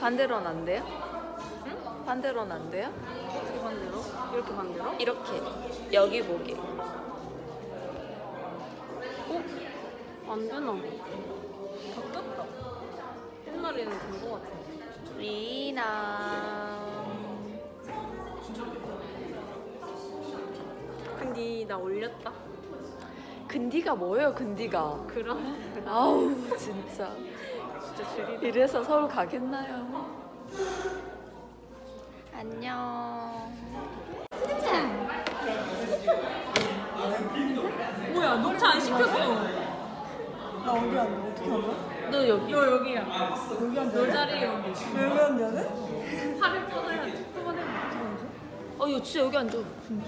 반대로는 안 돼요? 응? 반대로는 안 돼요? 어떻게 반대로? 이렇게 반대로? 이렇게 여기 보게. 어? 안 되나? 바뀌었다. 옛날에는 된 거 같은데. 리나. 근데 나 올렸다. 근디가 뭐예요, 근디가? 그럼 아우, 진짜. 진짜 줄이다. 이래서 서로 가겠나요? 안녕. 뭐야? 녹차 안 시켰어. 나 어디 앉아? 어떻게 앉아? 너 여기. 너 여기야. 여기 앉아? 너 자리 여기. 여기 앉아야 팔을 뻗어야지. 뻗어야 이거 진짜 여기 앉아.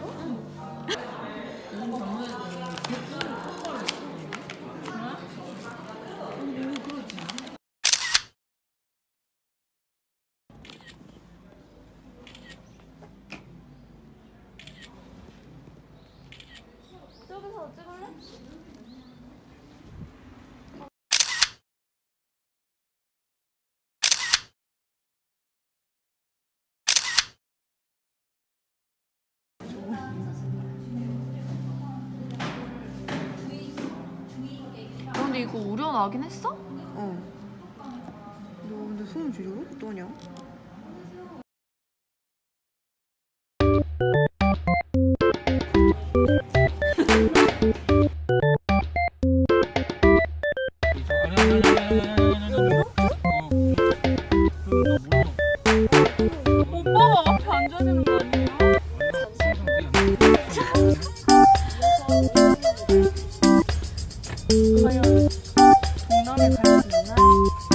저기서 찍을래? 근데 이거 우려 나긴 했어? 어. 너 근데 소름 지르고 어떠냐? 오빠가 앞에 앉아야 되는 거 아니에요? 과연 동남에 갈 수 있나?